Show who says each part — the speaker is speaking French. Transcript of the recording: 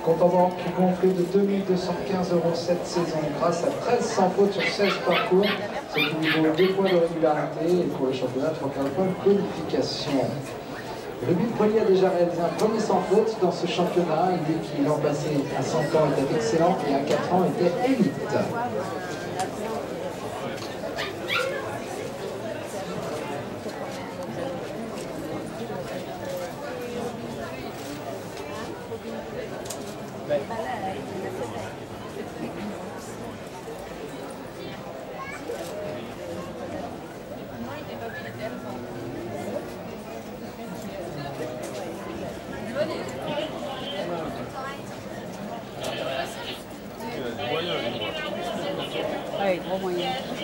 Speaker 1: Compte en banque gonflé de 2215 € cette saison grâce à 13 sans faute sur 16 parcours, ce qui lui vaut 2 points de régularité et pour le championnat 3 points de qualification. Le but Poilier a déjà réalisé un premier sans faute dans ce championnat. Lui qui l'an passé à 100 ans était excellent et à 4 ans était élite.
Speaker 2: Oui, gros moyen.